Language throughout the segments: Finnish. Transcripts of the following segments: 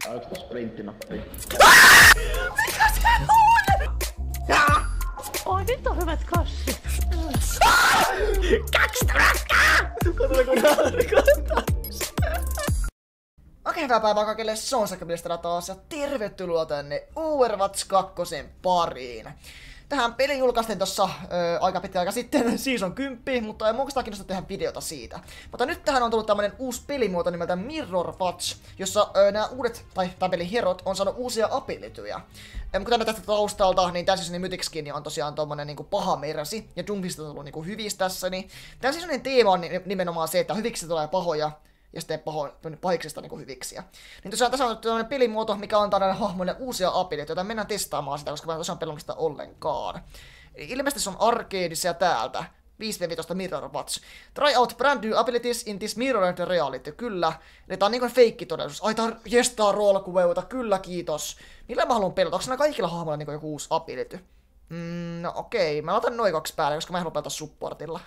Onks tossa sprinttinappi? Mikä se on? Oi, nyt on hyvät kassit. 2 trakkaa! Katsotaan kun naurikontaa. Okei, hyvää päivää kaikille, se on Säkkäpelistä taas ja tervetuloa tänne Overwatch 2 pariin. Tähän peli julkaistiin tossa aika pitkä aika sitten, Season 10, mutta ei muista kiinnosta tehdä videota siitä. Mutta nyt tähän on tullut tämmönen uusi pelimuoto nimeltä Mirror Watch, jossa nämä uudet, tai pelin herot on saanut uusia abilityjä. Kuten tästä taustalta, niin tämän seasonin Mythic-skin on tosiaan tommonen niinku paha mersi, ja junglista on tullut niinku hyvis tässä, niin tämän seasonin teema on nimenomaan se, että hyviksi tulee pahoja, ja sitten pahiksista niinku hyviksiä. Niin tosiaan tässä on tämmönen pelimuoto, mikä antaa näille hahmoille uusia abilityjä, joita mennään testaamaan sitä, koska mä en tosiaan pelannut sitä ollenkaan. Ilmeisesti se on arcadeissa täältä. 5v15 Mirror Watch. Try out brand new abilities in this mirrored reality. Kyllä. Eli tää on niinku feikki todellisuus. Ai tää jestaa roolkuveuta. Kyllä, kiitos. Millä mä haluan pelata? Onko nää kaikilla hahmoilla niinku joku uusi ability? No okei. Mä laitan noin 2 päälle, koska mä en halua pelata supportilla.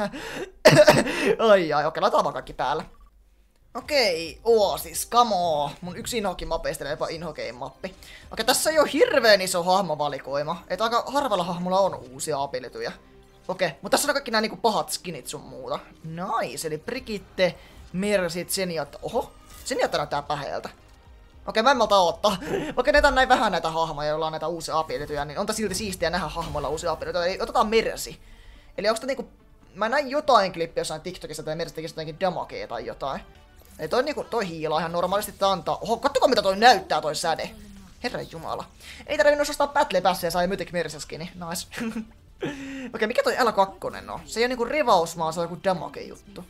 Ai okei. Laitetaan vaan kaikki päälle. Okei, Oasis, come on. Mun yksi Inhoki-mapeista, jopa Inhokeen-mappi. Okei, tässä ei oo hirveen iso hahmovalikoima. Että aika harvalla hahmolla on uusia abilityjä. Okei, mutta tässä on kaikki nää niinku pahat skinit sun muuta. Nice, eli Brigitte, Mercy, Zenyatta. Oho, Zenyatta näyttää päheeltä. Okei, mä en malta ottaa. Vaikka näitä on näin vähän näitä hahmoja, joilla on näitä uusia abilityjä, niin on tää silti siistiä nähdä hahmoilla uusia abilityjä. Eli otetaan Mercy. Eli onks tää niinku... Mä näin jotain klippiä jossain TikTokissa, että Mercy tekisi jotenkin damagea tai jotain. Eli toi niinku, toi hiilaa ihan normaalisti tää antaa. Oho, kattoko mitä toi näyttää toi säde. Herran jumala. Ei tarvinnut ostaa Battle Passia ja sai Mythic Mercy skini. Nice. Okei, mikä toi L2 on? Se ei oo niinku rivaus, vaan se on joku damage juttu.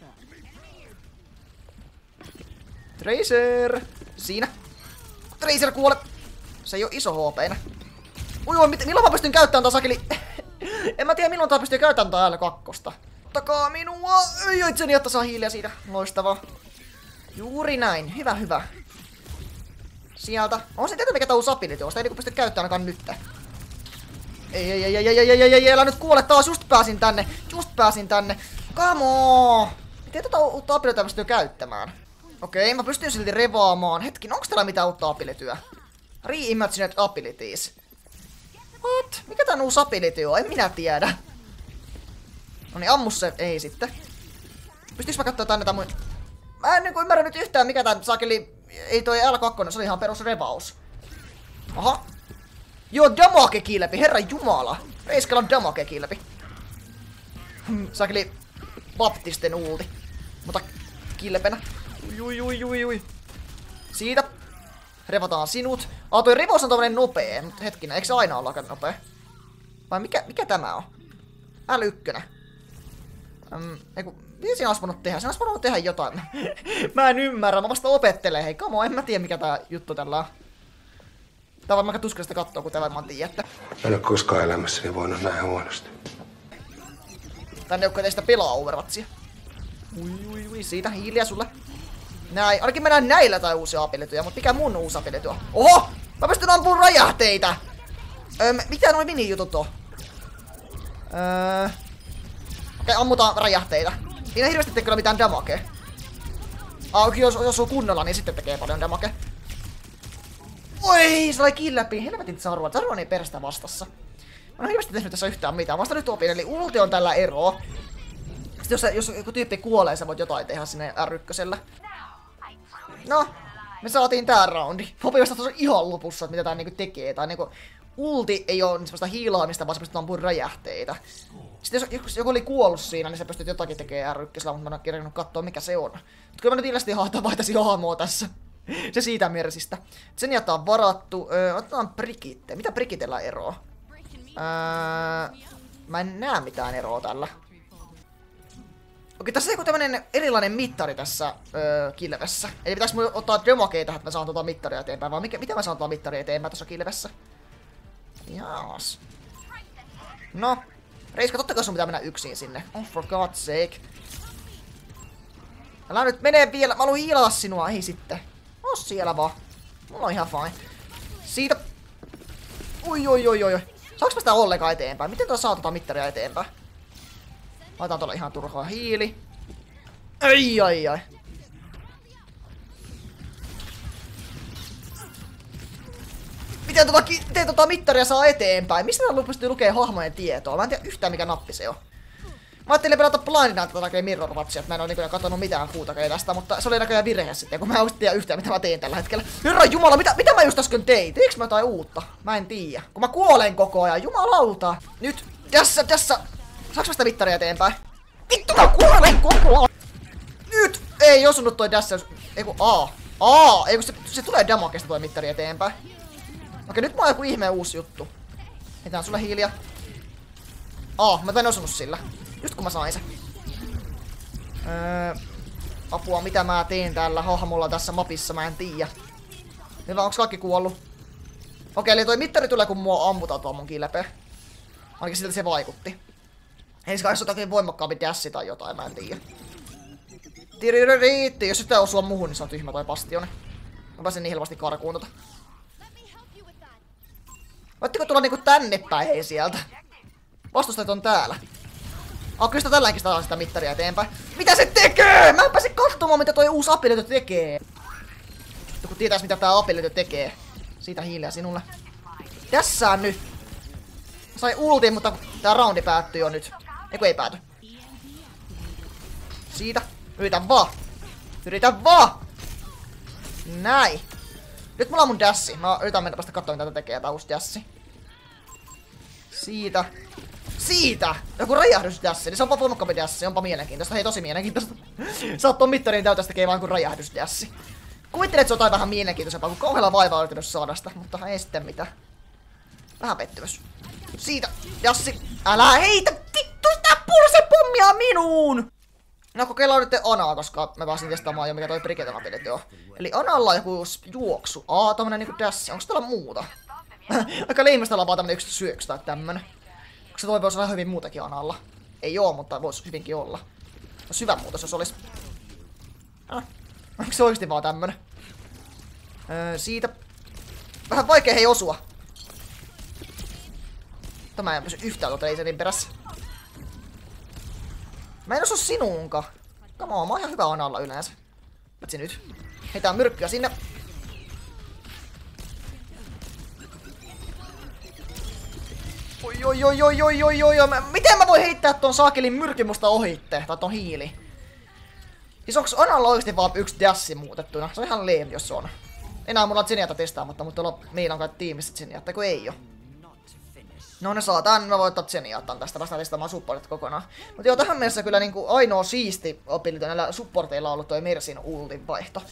Tracer! Siinä. Tracer kuole! Se ei oo iso HP-nä. Ui, milloin mä pystyn käyttämään tää sakeli? En mä tiedä milloin tää pystyy käyttämään tää L2. Ottakaa minua! Ei itseni, jotta saa hiiliä siitä. Loistavaa. Juuri näin. Hyvä, hyvä. Sieltä. On se tietää mikä tää uusi ability on. Sitä ei niinku pysty käyttämään ainakaan nyt. Ei, älä nyt kuole taas. Just pääsin tänne. Come on! Miten tätä uutta abilityä pystyy käyttämään? Okei, mä pystyn silti revaamaan. Hetkin, onks täällä mitään uutta abilityä? Reimagined abilities. What? Mikä tän uusi ability on? En minä tiedä. Noniin, ammu se. Ei sitten. Pystyis mä kattoo tänne mun... Mä en niinku ymmärrä nyt yhtään mikä tän saakeli... Ei toi L2, se oli ihan perus revaus. Aha. Joo, damage-kilpi, herran jumala. Reiskalla on damage-kilpi. Saakeli baptisten ulti. Mutta kilpenä. Ui. Siitä. Revataan sinut. Toi revaus on tommonen nopee. Mutta hetkinen, eikö se aina olla aika nopea? Vai mikä tämä on? L1. Eiku, mitä siinä olisi voinut tehdä? Siinä olisi voinut tehdä jotain. Mä en ymmärrä, mä vasta opettelen. Hei, kamo, en mä tiedä mikä tää juttu tällä on. Tää on varmaan tuskallista kattoo, kun te varmaan tiedätte. Mä en oo koskaan elämässäni voinut näin huonosti. Tänne joku teistä pelaa Overwatchia. Ui, siitä hiiliä sulle. Näin, ainakin mennään näillä tai uusia abilityjä, mutta mikä mun uusi ability on? Oho! Mä pystyn ampumaan räjähteitä! Mitä noi mini-jutut on? Okei, ammutaan räjähteitä. Siinä hirveästi tekee kyllä mitään damagea. Jos osuu kunnolla, niin sitten tekee paljon damagea. Oi, se oli killäpi. Helvetin Zarua. Zarua ei perästä vastassa. Mä en hirveästi tehnyt tässä yhtään mitään. Vasta nyt opin, eli ulti on tällä eroa. Sitten jos joku tyyppi kuolee, sä voit jotain tehdä sinne R1. No, me saatiin tää roundi. Hopi vasta tuossa ihan lopussa, että mitä tää niinku tekee. Tai niinku... Ulti ei oo semmoista hiilaamista, vaan se pystyy ampumaan räjähteitä. Sitten jos joku oli kuollut siinä, niin se pystyt jotakin tekemään R1, mutta mä en ole kirjannut katsoa mikä se on. Mutta kyllä mä nyt ilmeisesti vaihtaisin hahmoa tässä. Se siitä Mersistä. Sen jättää varattu. Otetaan Brigitte. Mitä Brigitellä eroa? Mä en näe mitään eroa tällä. Okei, tässä on joku tämmönen erilainen mittari tässä kilvessä. Eli pitäis mun ottaa demagea tähän, että mä saan tuota mittaria eteenpäin, vaan mitä mä saan tuota mittaria eteenpäin tässä kilvessä? Jaas. No. Reiska, totta kai sun pitää mennä yksin sinne. Oh, for God's sake. Älä nyt mene vielä. Mä haluun hiilata sinua. Ei sitten. Oo siellä vaan. Mulla on ihan fine. Siitä. Ui. Saanko mä sitä ollenkaan eteenpäin? Miten tuo saa tota mittaria eteenpäin? Laitaan tuolla ihan turhaa hiili. Ai. Miten mittaria saa eteenpäin? Mistä täällä pystyy lukemaan hahmojen tietoa? Mä en tiedä yhtään mikä nappi se on. Mä ajattelin pelata blindina tätä näköjään Mirror Watchia, että mä en oo niinku katsonut mitään kuutakaan tästä, mutta se oli näköjään virhe sitten, kun mä en tiedä yhtään mitä mä teen tällä hetkellä. Herra jumala, mitä mä just äsken tein? Teinkö mä jotain uutta? Mä en tiedä. Kun mä kuolen koko ajan, jumalauta. Nyt, tässä. Saaks mä sitä mittaria eteenpäin? Vittu mä kuolen koko ajan. Nyt! Ei osunut toi tässä. Eiku eiku se tulee damagesta toi mittari eteenpäin. Okei, nyt mä oon joku ihmeen uusi juttu. Mitään sulle hiiliä. Mä en osunut sillä. Just kun mä sain sen. Apua, mitä mä teen tällä hahmolla tässä mapissa, mä en tiedä. Hyvä, onks kaikki kuollut? Okei, eli toi mittari tulee kun mua ammutaan tuo mun kilpeä. Ainakin siltä se vaikutti. Ei se kai se jotakin voimakkaampi dassi tai jotain, mä en tiedä. Tiriririitti, jos sitä osua muhun, niin se on tyhmä toi bastioni. Mä pääsen niin helposti karkuun tota. Voitteko tulla niinku tänne päin sieltä? Vastustajat on täällä. Kyllä sitä tälläkin saa sitä mittaria eteenpäin. Mitä se tekee? Mä en pääse katsomaan mitä toi uusi apelitytö tekee. Joku tietäis mitä tää apelitytö tekee. Siitä hiiliä sinulle. Tässä nyt. Sai ultin, mutta tää roundi päättyi jo nyt. Eiku ei pääty. Siitä. Yritän vaan! Näin. Nyt mulla on mun dassi. Mä yritän mennä päästä katsomaan mitä tää tekee tää uusi dassi. Siitä! Joku räjähdysdassi, niin se onpa voimakkaampi dassi, onpa mielenkiintoista. Hei, tosi mielenkiintoista. Saat ton mittarin täytä tekee vaan kuin räjähdysdassi. Kuvittelen, että se on jotain vähän mielenkiintoisempaa, kun kauhealla vaivaa on yrittänyt saada sitä, mutta ei sitten mitään. Vähän pettymys. Siitä, dassi. Älä heitä vittu sitä pulsepommia minuun! No kokeillaan nyt Anaa, koska mä pääsin testaamaan jo mikä toi Brigeton ability on. Eli Analla on joku juoksu. Tommonen niinku dassi. Onks täällä muuta? Aika leimistä olla vaan tämmönen yksi syöksy tai tämmönen. Se toi voisi olla hyvin muutakin Analla. Ei oo, mutta voisi hyvinkin olla. Olisi hyvä muutos, jos olis. Onko se oikeesti vaan tämmönen? Siitä. Vähän vaikea hei osua. Tämä ei pysy yhtään tuota laserin perässä. Mä en osu sinuunkaan. Come on, mä oon ihan hyvä Analla yleensä. Patsi nyt. Heitään myrkkyä sinne. Oi. Miten mä voin heittää ton saakelin myrkin musta ohitte? Tai ton hiili? Siis onks Analla oikeesti vaan yksi dassi muutettuna? Se on ihan leem, jos se on. Enää mulla on Zeniata testaamatta, mutta meillä on kai tiimissä Zeniata, kun ei oo. No ne saatan, mä voin ottaa Zeniatan tästä vasta testaamaan supportit kokonaan. Mutta joo, tähän mennessä kyllä niinku ainoa siisti ability näillä supporteilla on ollut toi Mersin ultin vaihto.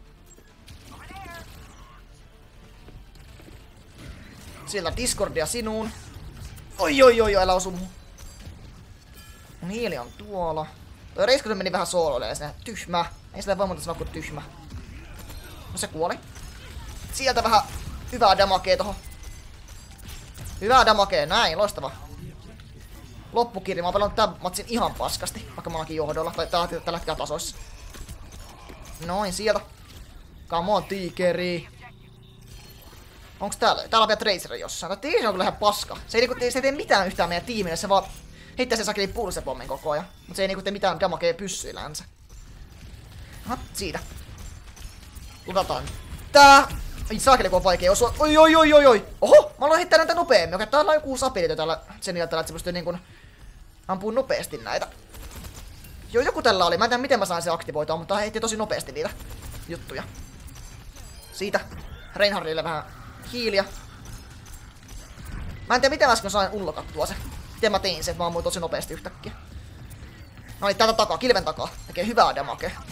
Sieltä Discordia sinuun. Oi, älä osu mun. Mun hiili on tuolla. Toi reiskaus meni vähän sooloille sinne. Tyhmä. Ei sitä voi muuta sanoa kuin tyhmä. No se kuoli. Sieltä vähän hyvää damakea tohon. Hyvää damakea, näin, loistava. Loppukirja, mä oon pelannut tän matsin ihan paskasti. Vaikka mä oonkin johdolla, tai tällä hetkellä tasoissa. Noin, sieltä. Come on, tiikeri. Onks täällä? Täällä on vielä Tracer jossain. Tää Tracer on kyllä ihan paska. Se ei tee mitään yhtään meidän tiimille, se vaan heittää sen sakeliin pulsepommin koko ajan. Mut se ei tee mitään damakea pyssyillänsä. Aha, siitä. Lukataan tää. Ai saakeli kun on vaikea osua. Oi. Oho, mä aloin heittää näitä nopeemmin. Okei, täällä on joku sapilito täällä Zeniatalla, että se pystyy niinkun ampuu nopeasti näitä. Joo, joku tällä oli. Mä en tiedä miten mä sain se aktivoitua, mutta heitti tosi nopeasti niitä juttuja. Siitä. Reinhardille vähän hiiliä. Mä en tiedä miten mä äsken sain ullokattua se. Miten mä tein sen, että mä ammuin tosi nopeasti yhtäkkiä. No niin, täältä takaa, kilven takaa. Tekee hyvää damakea.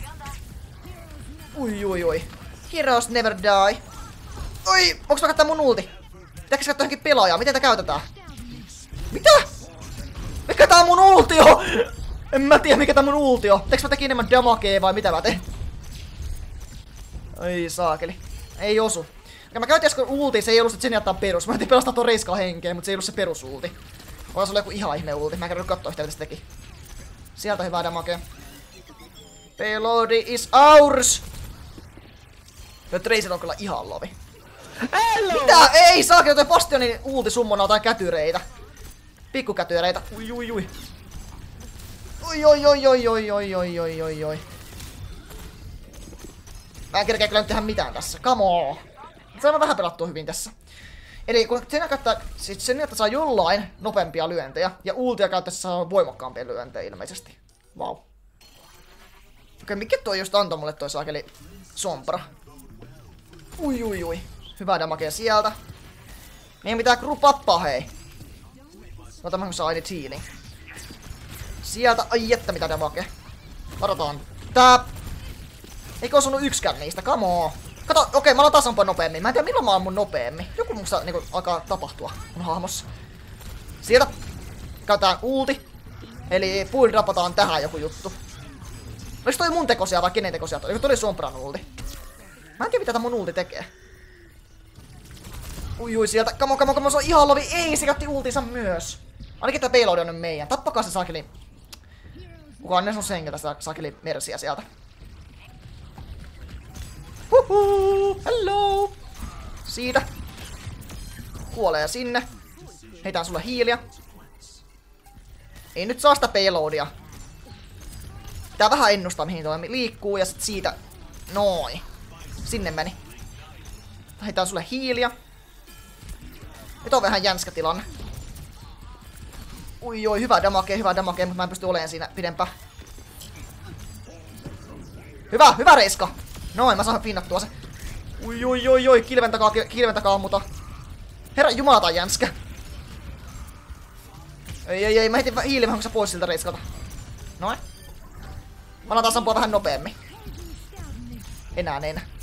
Oi. Heroes never die. Oi, onks mä käyttää mun ulti? Pitääkö käyttää johonkin pelaajaa? Miten tää käytetään? Mitä? Mikä tää on mun ultio? En mä tiedä mikä tää mun ultio. Teekö mä tekin enemmän damakea vai mitä mä teen? Ai saakeli. Ei osu. Ja mä käytin äsken ulti, se ei ollut se Zeniatan perus. Mä yritin pelastaa ton reiskaa henkeä, mutta se ei ollut se perusulti. Olas ollut joku ihan ihme ulti. Mä en käydä kattoo yhtään mitä se teki. Sieltä hyvää damakea. Payload is ours! Tuo Tracer on kyllä ihan lovi. Hello! Mitä? Ei saakeli toi Bastionin ulti summona jotain kätyreitä. Pikkukätyreitä. Ui. Oi. Mä en kerkeä kyllä nyt tehdä mitään tässä. Come on! Saamme vähän pelattua hyvin tässä. Eli kun sen että saa jollain nopeampia lyöntejä, ja ultia käyttäessä saa voimakkaampia lyöntejä ilmeisesti. Vau. Wow. Okei, mikä toi just antoi mulle toi saakeli Sombra? Ui. Hyvä damagea sieltä. Meidän pitää grupappaa, hei. Ota mä saa niitä healing. Sieltä, ai että mitä damagea. Varotaan. Tää. Eikö osunut yksikään niistä, come on. Kato, okei, mä alan taas ampua nopeammin. Mä en tiedä milloin mä ammun nopeammin. Joku musta niinku alkaa tapahtua mun hahmossa. Sieltä. Käytetään ulti. Eli pull drapataan tähän joku juttu. Olis toi mun tekosia vai kenen tekosia? Eikö toi oli Sombran ulti? Mä en tiedä mitä tää mun ulti tekee. Ui sieltä. Come on, se on ihan lovi. Ei, se käytti ultinsa myös. Ainakin tää payload on nyt meidän. Tappakaa se saakeli. Kukaan ne sun senkeltä sitä saakeli mersiä sieltä. Huhuu, hello! Siitä. Kuolee sinne. Heitään sulle hiiliä. Ei nyt saa sitä payloadia. Pitää vähän ennustaa mihin toi liikkuu ja sit siitä. Noin. Sinne meni. Heitään sulle hiiliä. Nyt on vähän jänskä tilanne. Ui, hyvä damage, mutta mä en pysty olemaan siinä pidempään. Hyvä reiska! Noin, mä saan pinnattua se. Ui, kilven takaa ammuta. Herra jumala, tää on jänskä. Ei, mä heitin hiilivahingossa pois siltä reiskalta. Noin. Mä alan taas ampua vähän nopeammin. Enää.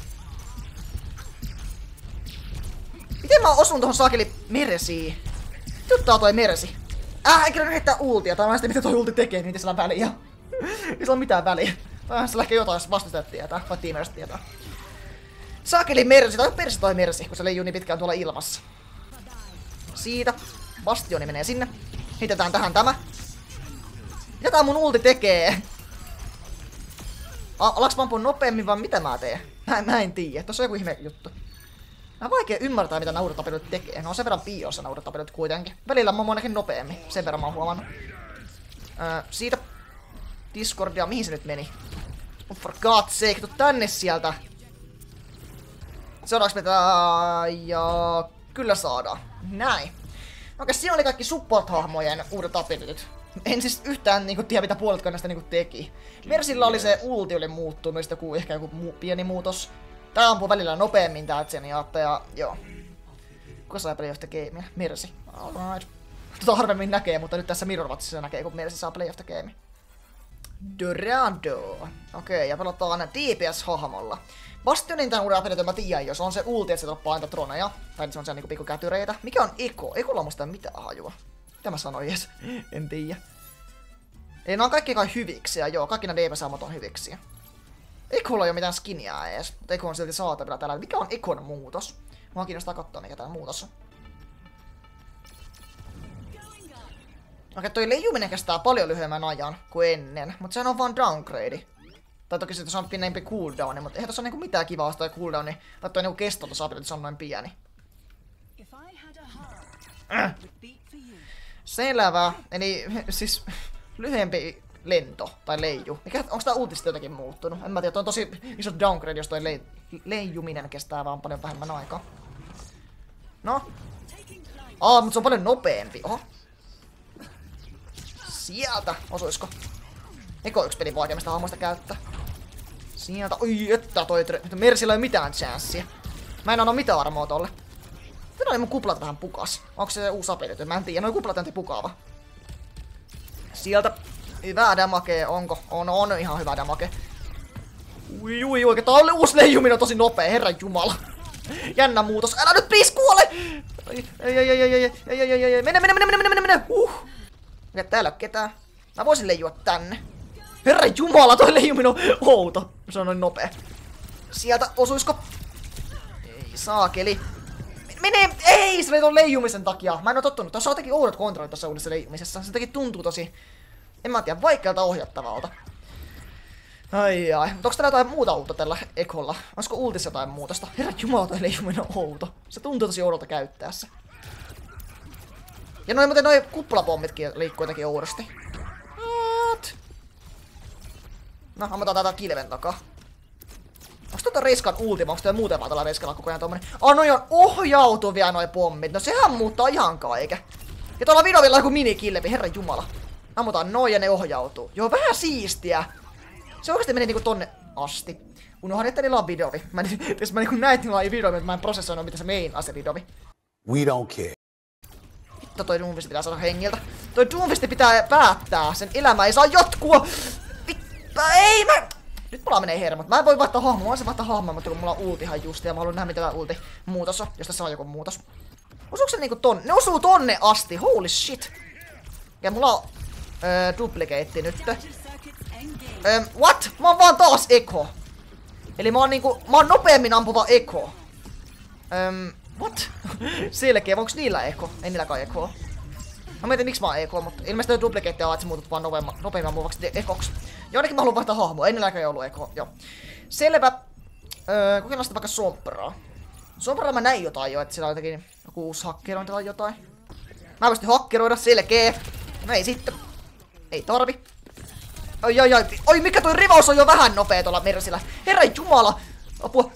Miten mä osun tohon saakeli mersiin? Juttaa toi mersi. Eikä ne heittää ultia. Tai mä en sitä mitä toi ulti tekee, niin sillä on väliä. Ei sillä on mitään väliä. Tai sillä ehkä jotain vastustajat tietää. Vai tiimeistä tietää. Saakeli mersi. Tai persi toi mersi, kun se leijuu niin pitkään tuolla ilmassa. Siitä. Bastioni menee sinne. Heitetään tähän tämä. Mitä tää mun ulti tekee? Alaks mä ampua nopeammin vai mitä mä teen? Mä en tiedä. Tossa on joku ihme juttu. Mä on vaikea ymmärtää mitä nauratapelut tekee. No on sen verran piiossa nauratapelut kuitenkin. Välillä mä oon ainakin nopeammin. Sen verran mä oon huomannut. Siitä. Discordia. Mihin se nyt meni? Oh for God's sake. Tuu tänne sieltä. Saadaanko me tää? Ja kyllä saadaan. Näin. Okei, siinä oli kaikki support-hahmojen uudet abilityt. En siis yhtään niinku tiedä mitä puoletkaan näistä niinku teki. Mersillä oli se ulti oli muuttunut, sitten ehkä joku pieni muutos. Tää ampuu välillä nopeammin tää Zenyatta ja joo. Kuka saa Play of the Gamea? Mersi. Alright. Tota harvemmin näkee, mutta nyt tässä Mirror Watchissa näkee, kun Mersi saa Play of the Gamea. Dorado. Okei, ja pelataan DPS-hahmolla. Bastionin tän uuden abilityn mä tiedän, jos on se ulti, että se droppaa aina troneja. Tai se on siellä niinku pikku kätyreitä. Mikä on Eko? Ekolla on musta mitään hajua. Mitä mä sanoin edes? En tiedä. Eli nää on kaikki kai hyviksiä, joo. Kaikki nää DPS-hahmot on hyviksiä. Ekolla ei oo mitään skiniä ees, mutta Eko on silti saatavilla täällä. Mikä on Ekon muutos? Mua kiinnostaa katsoa mikä tää muutos on. Okei, toi leijuminen kestää paljon lyhyemmän ajan kuin ennen, mutta sehän on vaan downgrade. Tai toki se on pienempi cooldowni, mutta eihän tossa on niinku mitään kivaa sitä cooldowni. Tai toi niinku kesto tossa ability on noin pieni. Selvä. Eli siis lyhyempi lento tai leiju. Onko tää uutista jotenkin muuttunut? En mä tiedä, toi on tosi iso downgrade, jos toi leijuminen kestää vaan paljon vähemmän aikaa. No. Mutta se on paljon nopeampi. Oho. Sieltä. Osuisko? Eko yksi pelin vaikeimmista hahmoista käyttää. Sieltä. Oi, että toi Mersillä ei mitään chanssia. Mä en anna mitään armoa tolle. Tänään oli mun kuplat vähän pukas. Onko se uusi ability? Mä en tiedä. Noi kuplat on pukaava. Sieltä. Hyvää damagea. Onko? On ihan hyvä damage. Ui, oikein. Tää on uusi leijuminen on tosi nopea. Herran jumala. Jännä muutos. Älä nyt please kuole! Ei. Mene. Ja täällä on ketään. Mä voisin leijua tänne. Herran jumala, toi leijuminen on outo. Se on noin nopea. Sieltä osuisko? Ei saakeli. Mene! Ei! Se oli ton leijumisen takia. Mä en oo tottunut. Tuossa on jotenkin oudot kontrollit tossa uudessa leijumisessa. Se jotenkin tuntuu tosi... En mä tiedä, vaikealta ohjattavalta. Ai. Mutta onks täällä jotain muuta uutta tällä Ekolla? Olisiko ultissa jotain muutosta? Herran jumala, toi leijuminen on outo. Se tuntuu tosi oudolta käyttäessä. Ja noi kuppulapommitkin liikkuu jotenkin oudosti. No, ammataan tätä kilven takaa. Onks toi Reiskan ultima, onks toi muuten vaan tällä Reiskalla koko ajan tommonen? Noi on ohjautuvia noi pommit, no sehän muuttaa ihan kaiken. Ja tuolla Vidovilla on joku minikillepi, herran jumala. Ammutaan noin ja ne ohjautuu. Joo, vähän siistiä. Se oikeesti meni niinku tonne asti. Unohan, että niillä on Vidovi. Jos mä niinku näin, että niillä on Vidovi, mutta mä en prosessoinut, mitä se main ase Vidovi. We don't care. Vittu, toi Doomfist pitää saada hengiltä. Toi Doomfist pitää päättää. Sen elämä ei saa jatkua. Ei mä... Nyt mulla menee hermot. Mä en voi vaihtaa hahmoa. Mä voisin vaihtaa hahmoa, mutta kun mulla on ultihan just ja mä haluan nähdä mitä tää ulti muutos on. Jos tässä on joku muutos. Osuuko se niinku tonne? Ne osuu tonne asti. Holy shit. Ja mulla on duplicate nyt. What? Mä oon vaan taas Eko. Eli mä oon nopeammin ampuva Eko. What? Selkeä, onks niillä Eko? Ei niillä kai Ekoa. Mä mietin miksi mä oon Eko, mutta ilmeisesti toi duplicate on, että se muutut vaan nopeammin ampuvaksi Ekoksi. Jonnekin mä haluan vaihtaa hahmoa, ei niilläkään ollut Eko, joo. Selvä. Kokeillaan sitten vaikka Sombraa. Sombraa mä näin jotain jo, että siellä on jotenkin joku uusi hakkerointi tai jotain. Mä pystyn hakkeroida, selkeä. No ei sitten. Ei tarvi. Oi, mikä toi rivaus on jo vähän nopea tuolla Mersillä. Herran jumala. Apua.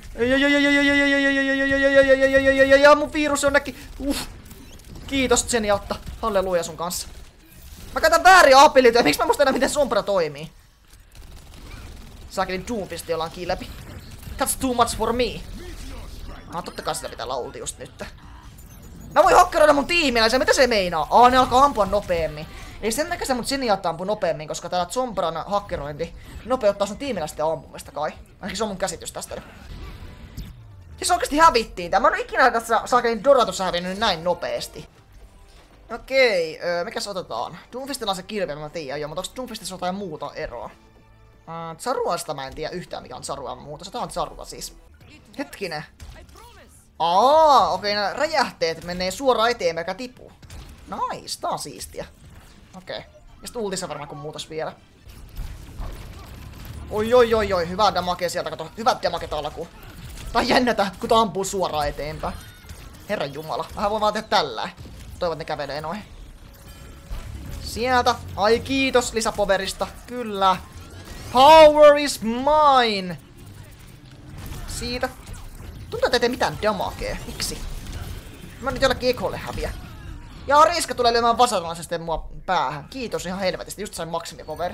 Mun virus jonnekin. Kiitos Zenyatta. Halleluja sun kanssa. Mä käytän vääriä abilityjä. Miksi mä muista enää miten Sombra toimii? Saakin Doomfist jolla on kilepi. That's too much for me. Totta kai sitä pitää lauti just nyt. Mä voin hakkeroida mun tiimiläisiä. Mitä se meinaa? Ne alkaa ampua nopeammin. Eli sen takia se mun Zenyatta ampuu nopeammin, koska tää Sombran hakkerointi nopeuttaa sun tiimiläisten ampumista kai. Ainakin se on mun käsitys tästä. Siis oikeesti hävittiin. Mä en oo ikinä tässä saakelin Doratussa hävinnyt näin nopeesti. Okei, mikäs otetaan? Doomfistilla on se kilpe, mä tiedän jo, mutta onks Doomfistissa jotain muuta eroa? Zaruasta mä en tiedä yhtään mikä on Zaruan muuta. Tää on Zarua siis. Hetkinen. Okei, nämä räjähteet menee suoraan eteen, eikä tipu. Nice, tää on siistiä. Okei. Ja sit ultissa varmaan kun muutos vielä. Oi, hyvä damage sieltä, kato. Hyvät damage alkuun. Tai jännätä, kun tää ampuu suoraan eteenpäin. Herran jumala. Vähän voi vaan tehdä tällä. Toivon, että ne kävelee noihin. Sieltä. Ai kiitos lisäpoverista. Kyllä. Power is mine. Siitä. Tuntuu, että ei tee mitään damagea. Miksi? Mä nyt jollekin Ekolle häviä. Ja Reiska tulee lyömään vasaralaisesti mua päähän. Kiitos ihan helvetisti. Just sain maksimipoveri.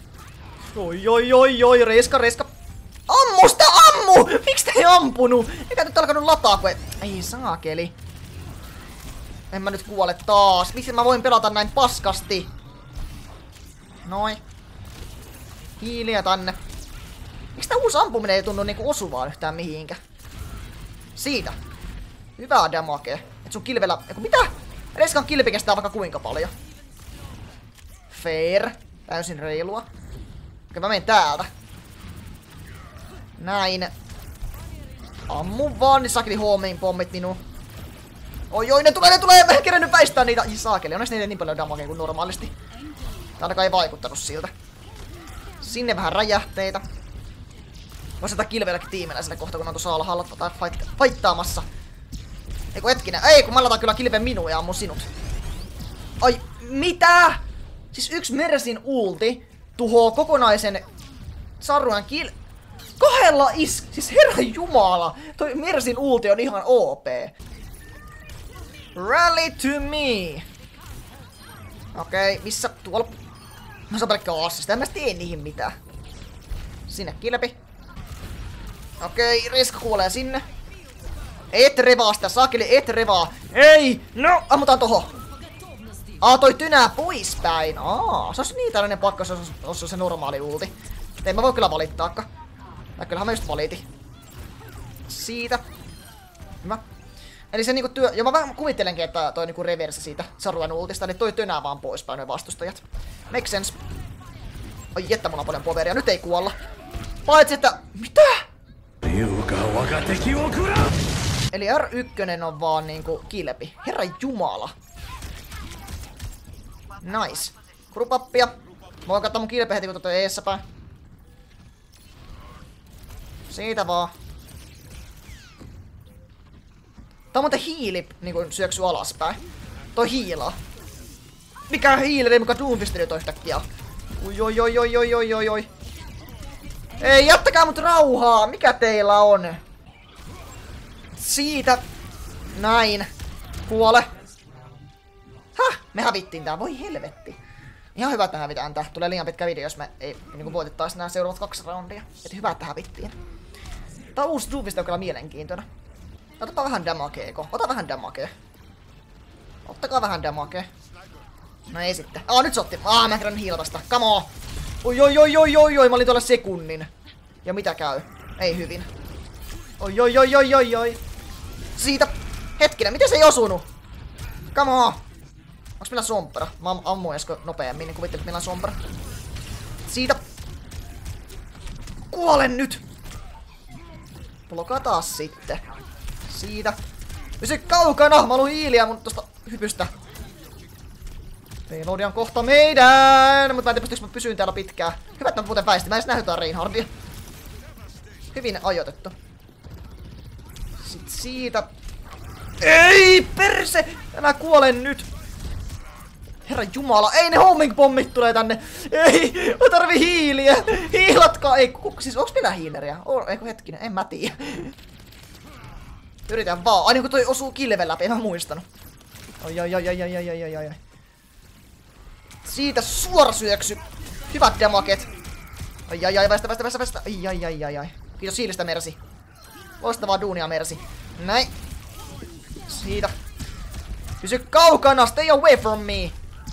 Oi, Reiska. Ammu sitä, ammu! Miksi te ei ampunut? Eikä nyt alkanut lataa, kun ei saakeli. En mä nyt kuole taas. Miksi mä voin pelata näin paskasti? Noin. Hiiliä tänne. Miksi tää uusi ampuminen ei tunnu niinku osuvaan yhtään mihinkä? Siitä. Hyvää damagea. Et sun kilvellä... Mitä? Reiskan kilpi kestää vaikka kuinka paljon. Fair. Täysin reilua. Okei, mä menen täältä. Näin. Ammu vaan, niin sakeli hommiin pommit minun. Oi, ne tulee! Mä en kerännyt väistää niitä. Ih, saakeli, onneksi niitä niin paljon damagea kuin normaalisti. Tää ainakaan ei vaikuttanut siltä. Sinne vähän räjähteitä. Voisi ottaa kilveelläkin tiimeläiselle kohta, kun on tuossa alhaalla tai faittaamassa. Eiku hetkinen. Ei, kun mä lataan kyllä kilven minua ja ammun sinut. Ai, mitä? Siis yksi Mersin ulti tuhoaa kokonaisen Zaruan kahdella siis herran jumala. Toi Mersin ulti on ihan OP. Rally to me. Okei, missä? Tuolla. No se on pelkkä assista. En mä tee niihin mitään. Sinne kilpi. Okei, Reiska kuolee sinne. Et revaa sitä, saakeli, et revaa. Ei! No! Ammutaan toho. Toi tynää poispäin. Se olisi niin tällainen pakko, jos olisi se normaali ulti. Ei mä voi kyllä valittaakaan. Tai kyllähän mä just valitin. Siitä. Hyvä. Eli se niinku ja mä vähän kuvittelenkin, että toi niinku reverse siitä Zaruan ultista, niin toi tönää vaan poispäin ne vastustajat. Make sense. Oi jettä, mulla on paljon poveria, nyt ei kuolla. Paitsi että... Mitä? Eli R1 on vaan niinku kilpi. Herran jumala. Nice. Krupappia. Voin katsoa mun kilpe heti kun tuota eessäpäin. Siitä vaan. Tää on muuten hiili niinku syöksy alaspäin. Toi hiilaa. Mikä hiili, muka Doomfist nyt yhtäkkiä. Oi. Ei, jättäkää mut rauhaa! Mikä teillä on? Siitä. Näin. Kuole. Häh? Me hävittiin tää. Voi helvetti. Ihan hyvä, että hävitään tää. Tulee liian pitkä video, jos me ei niinku voitettais nää seuraavat 2 roundia. Et hyvä, että hävittiin. Tää uusi Doomfist on kyllä mielenkiintoinen. Otapa vähän damageeko. Ota vähän damagea. Ottakaa vähän damagea. No ei sitten. Nyt se otti. Mä en kerran hiilata sitä. Come on. Oi. Mä olin tuolla sekunnin. Ja mitä käy? Ei hyvin. Oi. Siitä. Hetkinen, miten se ei osunut? Come on. Onks meillä sompera? Mä ammuin äsken nopeammin, niin kuvittelin, että meillä on sompera. Siitä. Kuole nyt! Blokaa taas sitten. Siitä. Pysy kaukana! Mä haluun hiiliä mun tosta hypystä. Payloadia on kohta meidän! Mutta mä en tiedä, pystyykö mä pysyin täällä pitkään. Hyvä, että mä muuten väistin. Mä en edes nähnyt tää Reinhardia. Hyvin ajoitettu. Sitten siitä. Ei perse! Mä kuolen nyt! Herra jumala, ei ne homing-pommit tulee tänne! Ei! Mä tarvii hiiliä! Hiilatkaa! Ei, siis onks meillä hiileriä? Eiku hetkinen, en mä tiedä. Yritän vaan. Aina kun toi osuu kilven läpi, en mä muistanut. Oi. Siitä suorasyöksy. Hyvät damaget. Ai, västä. Ai. Kiitos hiilistä, Mersi. Loistavaa duunia, Mersi. Näin. Siitä. Pysy kaukana, stay away from me.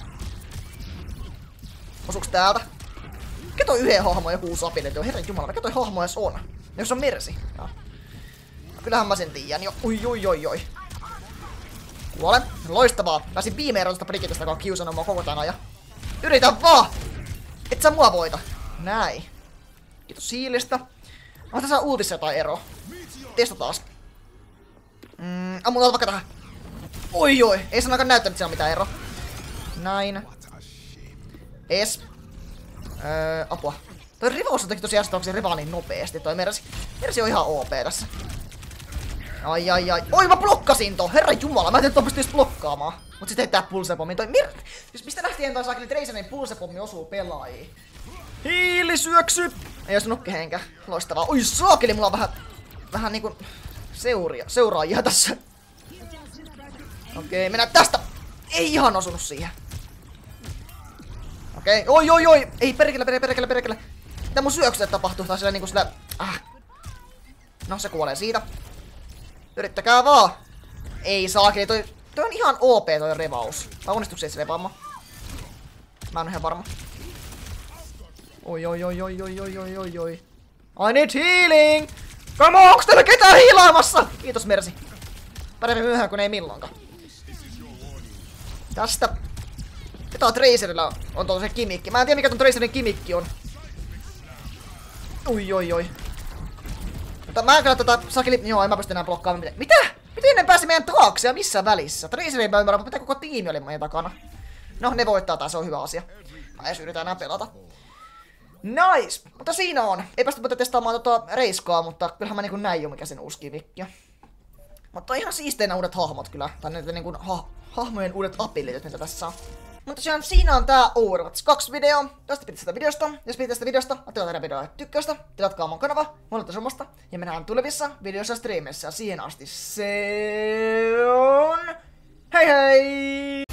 Osuuks täältä? Mikä toi yhden hahmon joku uusi ability? Herran jumala, mikä toi hahmo edes on? Jos on Mersi. Ja. Kyllähän mä sen tiiän jo. Oi. Kuole. Loistavaa. Pääsin viimein tuosta Brigitistä, joka on kiusannut mua koko tän ajan. Yritä vaan! Et sä mua voita. Näin. Kiitos hiilistä. Mä tässä uutissa jotain eroa. Testa taas. Ammutaan vaikka tähän. Oi. Ei sanakaan näyttänyt, että siellä on mitään eroa. Näin. Apua. Toi rivaus on teki tosi ärsyttäväksi, se rivaa niin nopeesti. Toi Mersi on ihan OP tässä. Ai. Oi, mä blokkasin ton! Herran jumala, mä en tiedä, että pystyis blokkaamaan. Mut sit heittää pulsepommin. Siis mistä lähtien toi saakeli Tracerin pulsepommi osuu pelaajiin? Hiilisyöksy! Ei ois nukkehenkä. Loistavaa. Oi saakeli, mulla on vähän niinku seuraajia tässä. Okei, mennään tästä! Ei ihan osunut siihen. Okei, oi! Ei, perkele. Mitä mun syöksylle tapahtuu? Tai sillä niinku sillä... No, se kuolee siitä. Yrittäkää vaan! Ei saakeli, toi on ihan OP toi revaus. Vai onnistuuko se revaamaan? Mä en oo ihan varma. Oi. I need healing! Come on, onks täällä ketään hiilaamassa? Kiitos, Mersi. Paremmin myöhään kuin ei milloinkaan. Tästä. Mitä Tracerilla on tuolla se kimikki? Mä en tiedä mikä ton Tracerin kimikki on. Oi. Mutta mä en kyllä sakeli... Joo, en mä pysty enää blokkaamaan. Mitä? Miten ne pääsi meidän taakse ja missä välissä? Tracer ei mä ymmärrä, mutta mitä koko tiimi oli meidän takana? No, ne voittaa taas, se on hyvä asia. Mä edes yritän enää pelata. Nice! Mutta siinä on. Ei päästä muuten testaamaan reiskaa, mutta kyllähän mä niinku näin jo mikä sen uusi kimikki on. Mutta on ihan siisteinä uudet hahmot kyllä. Tai näitä niinku hahmojen uudet abilityt, mitä tässä on. Mutta tosiaan siinä on tää Overwatch 2 video. Jos te pidät sitä videosta, jos pidät tästä videosta, ottakaa teidän videoa tykkäystä, tilatkaa mun kanava, mulle somasta, ja me nähdään tulevissa videoissa ja striimissä. Siihen asti se on... Hei!